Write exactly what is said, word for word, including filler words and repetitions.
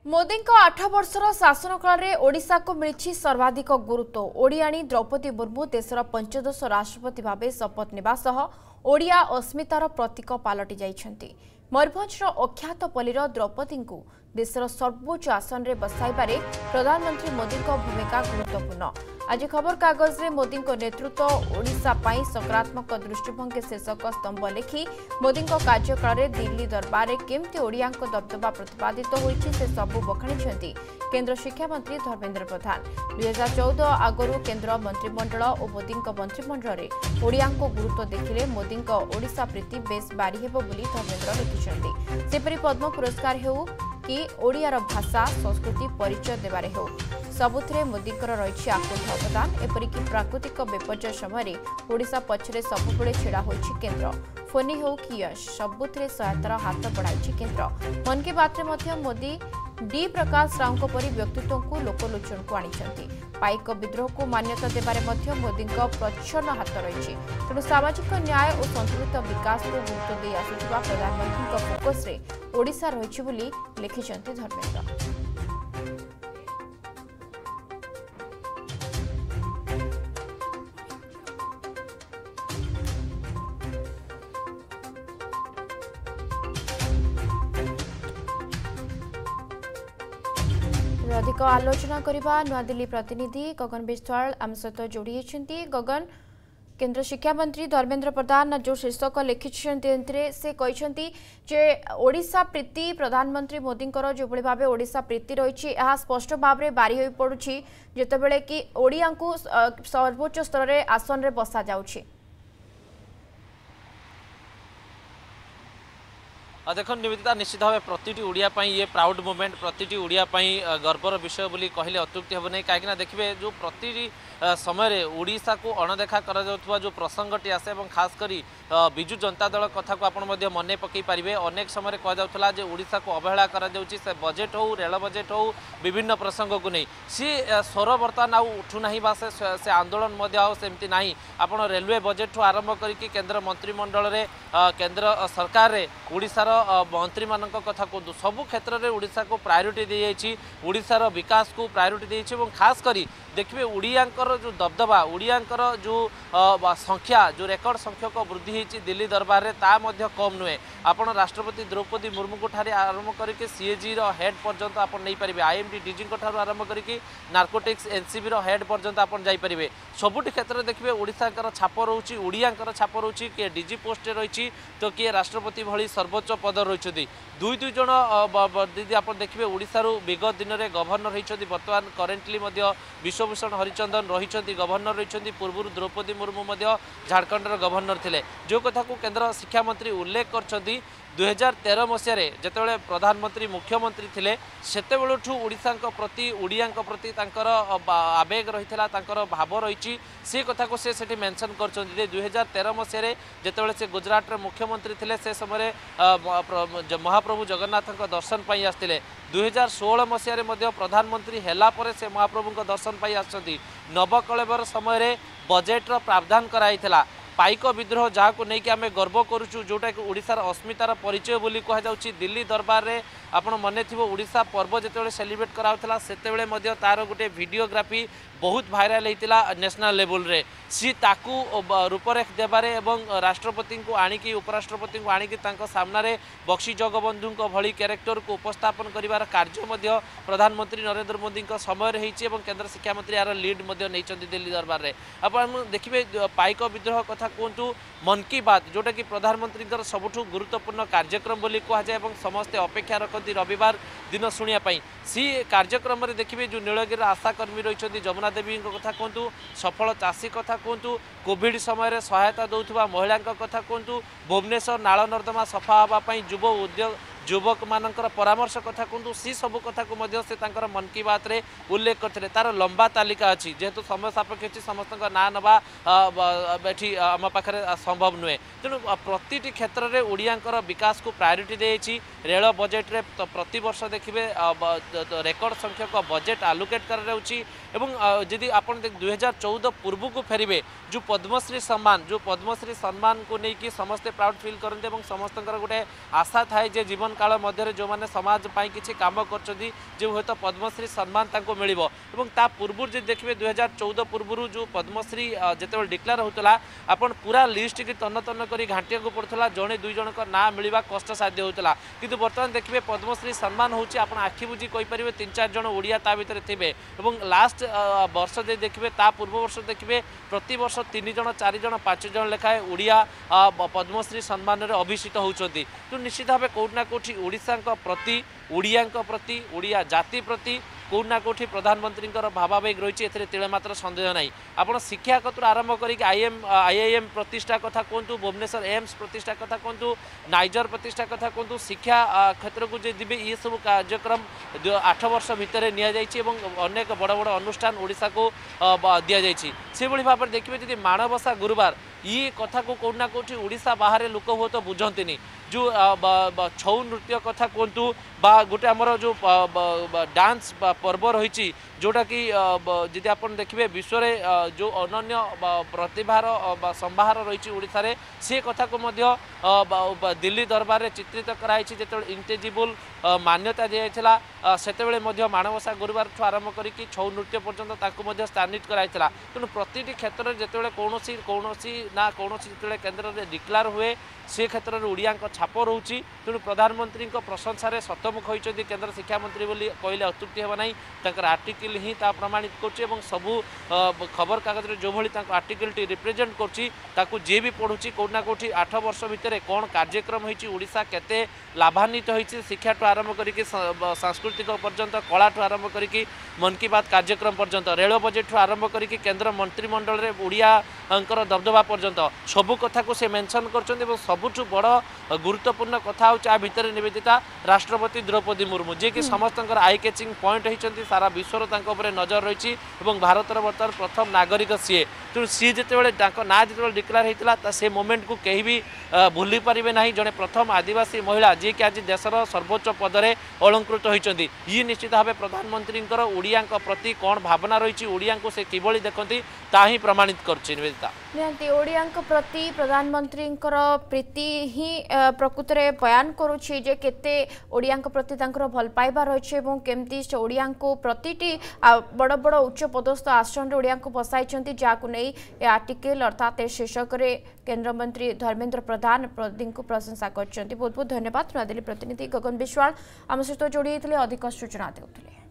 मोदी आठ वर्षर शासन काल में ओडिशा को मिली सर्वाधिक गुरुत्व। ओडियाणी द्रौपदी मुर्मू देशर पंचदश राष्ट्रपति भाव शपथ नेबा सह ओडिया अस्मितार प्रतीक पलटि जाइछन्ति। मयूरभंजर अख्यातपल्लीर द्रौपदी को देशर सर्वोच्च आसन में बसाइबारे प्रधानमंत्री मोदी भूमिका गुरुत्वपूर्ण। आज खबर कागज में मोदी नेतृत्व ओडिशा पाई सकारात्मक दृष्टिभंगी शीर्षक स्तंभ लिखि मोदी कार्यकाल में दिल्ली दरबार में केमती ओडिया दबदबा प्रतिपादित होइछि से सबु बखाणी केंद्र शिक्षा मंत्री धर्मेंद्र प्रधान। दुई हजार चौदह आगु केंद्र मंत्रिमंडल और मोदी मंत्रिमंडल में ओडिया गुरुत्व देखिले मोदी ओडिशा प्रीति बेस बारी हेबो बोली धर्मेंद्र लिखिछन्ति। सेपरि पद्म पुरस्कार हेउ कि ओडियार भाषा संस्कृति परिचय देवारे हो सबुथिरे मोदींकर रही आकुल अवदान। एपरिक प्राकृतिक विपर्यय समय ओडिशा पछरे सबुबले छिड़ा होइछि केंद्र। फोनी हो कि यश सबुथिरे सहायतार हाथ बढ़ाई केंद्र। मन की बात में मध्य मोदी डी प्रकाश राव परी व्यक्तित्व को लोकलोचन को आनिछन्ति। पाइक विद्रोह को मान्यता देबारे मध्य मोदी प्रच्छन्न हाथ रही। तेणु सामाजिक न्याय और संतुलित विकास को गुरुत्व दे आसुथिबा प्रधानमंत्री फोकस रे ओडिशा रही बोली लिखिछन्ति धर्मेंद्र। अधिक आलोचना करबा नयादिल्ली प्रतिनिधि गगन बिस्वाल आम सहित जोड़ी होती। गगन, केंद्र शिक्षा मंत्री धर्मेंद्र प्रधान जो शीर्षक लिखिंट से कहते जे ओडिशा प्रीति प्रधानमंत्री मोदी जो भाव ओडिशा प्रीति रही स्पष्ट भाव में बारी हो पड़ुछि जितेबले कि ओडिया को सर्वोच्च स्तर में आसन में बसा जाउछि। देखो निवेदिता, निश्चित भाव प्रति ओडिया ये प्राउड मोमेंट प्रति ओडिया गर्वर विषय बोली कहले अत्युक्ति हेब नहीं। कहीं देखिए जो प्रति समय ओडिशा को अणदेखा कर जो प्रसंगटी आसे और खास करी बिजु जनता दल कथा को आपण मन पकई पारे। अनेक समय कहला जे ओडिशा को अवहेला कर से बजेट हो रेल बजेट हो विभिन्न प्रसंग को नहीं सी स्वर बर्तमान आउ उठुना से, से आंदोलन सेमती ना। आप रेलवे बजेट आरंभ करके केंद्र मंत्रिमंडल में केंद्र सरकार में ओडिशार मंत्री मान कथा कहतु सबु क्षेत्र में ओडिशा को प्रायोरिटी दी जाइए। ओडिशार विकास को प्रायोरिटी दी जाइए। खास करी देखिए ओडियांकर जो दबदबा ओडियांकर जो संख्या जो रेकर्ड संख्यक वृद्धि होती दिल्ली दरबार में ता मध्य कम नुहे। आपण राष्ट्रपति द्रौपदी मुर्मू को ठारे आरंभ करके सीएजी रो हेड पर्यंत आप नहीं पारे। आईएमडी डीजी को ठारे आरंभ करके नार्कोटिक्स एनसीबी रो हेड पर्यंत आप जाई पारे। सबुठ क्षेत्र में देखिए ओडिशाकर छाप रोची ओडियांकर छाप रोची किए डीजी पोस्ट रही तो किए राष्ट्रपति भली सर्वोच्च पद रही। दुई दुई जन दीदी आप देखिए ओडिशार विगत दिन में गवर्नर होती बर्तमान करेन्टली विश्वभूषण हरिचंदन रही गवर्नर रही। पूर्व द्रौपदी मुर्मू झारखंडर गवर्नर थिले। जो कथा को केंद्र शिक्षा मंत्री उल्लेख करछन्ती दुई हजार तेरह मसीह जितेबाला प्रधानमंत्री मुख्यमंत्री थे सेते ओडिशा प्रति ओडिया प्रति तांकर आवेग रही भाव रही से कथा को से मेंशन कर दुई हजार तेरह मसीह जितेबाला से गुजरात मुख्यमंत्री थे से समय महाप्रभु जगन्नाथ दर्शन पाई आसते। दुई हजार षोह मसीह प्रधानमंत्री हैला परे से महाप्रभु दर्शन पाई आसछन्ती। नवकलेवर समय बजेट्र प्रावधान कराइथिला पाइक विद्रोह जहाँ को लेकिन आम गर्व करुचु जोटा कि ओडिशार अस्मितार परिचय बोली कहुच्छी। दिल्ली दरबार में आपड़ मन थी ओडिशा पर्व जिते सेलिब्रेट कराला से तार गोटे वीडियोग्राफी बहुत भाइराल होता नेशनल लेवल रे सी ताकू रूपरेख देबारे एवं राष्ट्रपति को आनिकी उपराष्ट्रपति को आनिकी तांको सामने बक्सी जगबंधु भली कैरेक्टर को उपस्थापन करिवार कार्य प्रधानमंत्री नरेंद्र मोदी समय रही और केंद्र शिक्षा मंत्री यार लीड नहीं दिल्ली दरबार में। आप देखिए पाइक विद्रोह कथा कहतु मन की बात जोटा कि प्रधानमंत्री सबुठ गुरुत्वपूर्ण कार्यक्रम बोली कहुए और समस्ते अपेक्षा रखती रविवार दिन शुणापी सी कार्यक्रम में देखिए जो नीलगिरी आशाकर्मी रही जमुना देवी कथा कहतु सफल चाषी कथा कहतु कोविड समय सहायता दौथुवा महिला कथा कहतु भुवनेश्वर नाल नर्दमा सफा होगापी युव उद्योग युवक मानकर परामर्श कथा कहतु सी सब कथा को मध्य से तांकर मन की बात रे उल्लेख करते। तार लंबा तालिका अच्छी जेहेतु समय सापेक्ष अच्छी समस्त ना नवा ये आम पाखे संभव नुहे। तेणु प्रति क्षेत्र में ओडियांकर विकास को प्रायोरिटी दी रेल बजेट रे प्रति वर्ष देखिए रेकर्ड संख्यक बजेट आलोकेट कर आप दुई हजार चौदह पूर्व को फेरवे जो पद्मश्री सम्मान जो पद्मश्री सम्मान को लेकिन समस्ते प्राउड फिल करते समस्त गोटे आशा थाए जे जीवन जीवन काल मध्य जो मैंने समाज पाई किसी काम करछथि जे हयत पद्मश्री सम्मान तांको मिलिबो एवं ता पूर्व जे देखिबे दुई हजार चौदह पूर्व जो पद्मश्री जेतेबेले डिक्लेयर होतला आपण पूरा लिस्ट की तन्न तन्न करी घाटिया को पड़थला जणे दुई जन का ना मिलवा कष्ट साध्य होतला किंतु वर्तमान देखिबे पद्मश्री सम्मान होची आपण आखि बुझी कहि परिबे तीन चार जन ओडिया ता भितर थिबे एवं लास्ट वर्ष जे देखिबे ता पूर्व वर्ष देखिबे प्रति वर्ष तीन जन चार जन पांच जन लेखाए ओडिया पद्मश्री सम्मान रे अभिषित होउछथि तो निश्चित भाबे कोठना कोठी ओडिसा प्रति ओडिया प्रति ओडिया जाति प्रति कौटना कौटी प्रधानमंत्री भावावेग रही है तिले मात्र सन्देह ना आपड़ शिक्षा कतु आरंभ कर I am I I am प्रतिष्ठा कथा कहतु भुवनेश्वर एम्स प्रतिष्ठा कथा कहतु नाइजर प्रतिष्ठा कथा कहतु शिक्षा क्षेत्र को जी ये सब कार्यक्रम आठ वर्ष भितर निक बड़ बड़ अनुष्ठान ओडिशा को दि जाइए से भाव में देखिए जी माणबसा गुरुवार ये कथा को कौटना कौटी ओडिशा बाहर लोक हो तो बुझंती जो छऊ नृत्य कथा कहतु बा गोटे आमर जो डांस पर्व रही जोटा कि जी आप देखिए विश्व में जो अनन्य प्रतिभार संभार रही ओडिशा रे से कथा को मध्य दिल्ली दरबार में चित्रित कराई जो इंटेजिबल मान्यता दी जाता से माणबसा गुरुवार ठू आरंभ करके छऊ नृत्य पर्यटन स्थानित कराई तेणु प्रति क्षेत्र में जिते कौन कौन ना कौन जो केन्द्र में डिक्लेयर हुए से क्षेत्र में ओडिया छाप रोचे तेणु प्रधानमंत्री प्रशंसा सतमुख होती केन्द्र शिक्षा मंत्री बोली कहले अत्युक्ति हे ना आर्टिकल ही प्रमाणित कर सबू खबर कागज जो भाई आर्टिकल टी रिप्रेजेंट कर जी भी पढ़ुची कौटना कौटी आठ वर्ष भितर कौन कार्यक्रम होइछी केते लाभान्वित होइछी शिक्षा ठू आरंभ करके सांस्कृतिक पर्यंत कला ठू आरंभ करके मन की बात कार्यक्रम पर्यंत रेल बजेट ठू आरंभ करके केन्द्र मंत्रिमंडल रे ओडिया दबदबा पर्यंत सबू कथा को से मेंशन कर सबुठ बड़ गुरुत्वपूर्ण कथा हो भितर निवेदिता राष्ट्रपति द्रौपदी मुर्मू जी कि समस्त आई कैचिंग पॉइंट होती सारा विश्वर नजर रही भारतर बर्तमान प्रथम नागरिक सीए तेणु सी जिते ना जो डिक्लेयर होता से मोमेंट को कहीं भी भूली पारे ना जड़े प्रथम आदिवासी महिला जी कि आज देशर सर्वोच्च पदरे अलंकृत होती ये निश्चित भाव प्रधानमंत्री ओडिया प्रति कौन भावना रही ओडिया को से किभली देखती ता ही प्रमाणित करछि निवेदिता निहांती ओडिया प्रति प्रधानमंत्री प्रीति ही प्रकृत में बयान करुछि जे केते ओडिया प्रति भल पाइबा रही केमती ओडिया प्रति बड़ बड़ उच्च पदस्थ आसन ओडिया बसाई जहाँ नहीं आर्टिकल अर्थात शीर्षक केंद्र मंत्री धर्मेंद्र प्रधान को प्रशंसा कर बहुत बहुत धन्यवाद नयादिल्ली प्रतिनिधि गगन विश्वाल आम सहित जोड़ी अधिक सूचना देते।